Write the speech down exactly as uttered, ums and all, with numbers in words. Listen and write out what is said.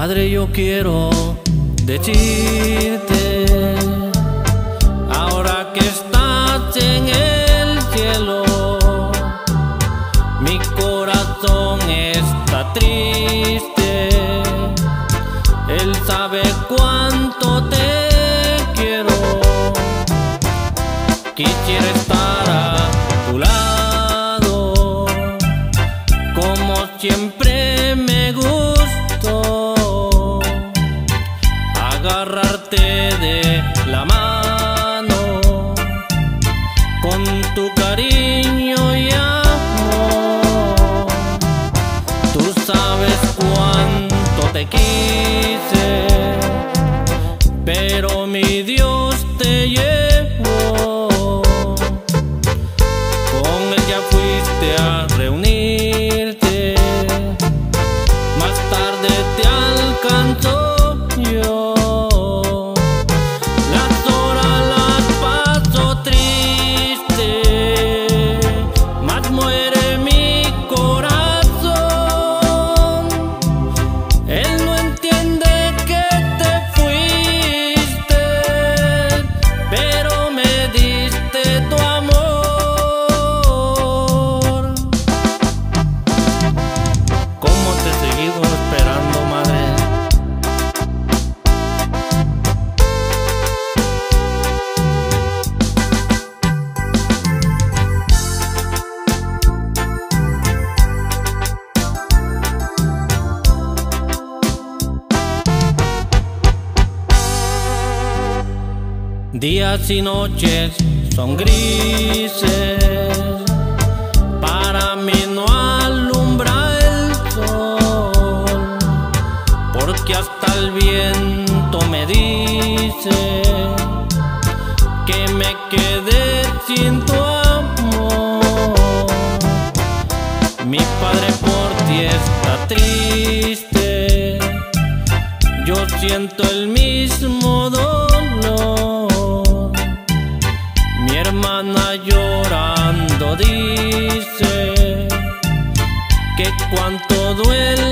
Madre, yo quiero decirte, ahora que estás en el cielo, mi corazón está triste. Él sabe cuánto te quiero. Quisiera estar a tu lado, como siempre me gustó, agarrarte de la mano con tu cariño y amor. Tú sabes cuánto te quise, pero mi Dios te llevó. Con él ya fuiste a reunirte, más tarde te alcanzó yo. Las horas las paso triste, más muere mi corazón. Él no entiende que te fuiste, pero me diste tu amor. ¿Cómo te he seguido esperando, madre? Días y noches son grises, para mí no alumbra el sol, porque hasta el viento me dice que me quedé sin tu amor. Mi padre por ti está triste, yo siento el mismo dolor. Mi hermana llorando dice que cuánto duele